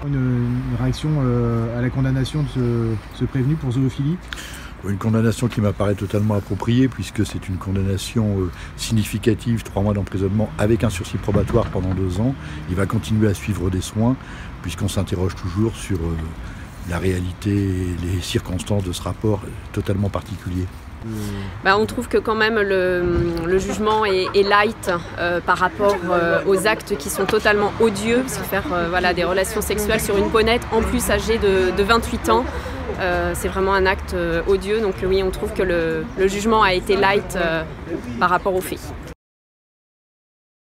Une réaction à la condamnation de ce prévenu pour zoophilie? Une condamnation qui m'apparaît totalement appropriée puisque c'est une condamnation significative, 3 mois d'emprisonnement avec un sursis probatoire pendant 2 ans. Il va continuer à suivre des soins puisqu'on s'interroge toujours sur la réalité et les circonstances de ce rapport totalement particulier. On trouve que quand même le jugement est light par rapport aux actes qui sont totalement odieux, parce que faire des relations sexuelles sur une peaunette, en plus âgée de 28 ans, c'est vraiment un acte odieux. Donc oui, on trouve que le jugement a été light par rapport aux faits.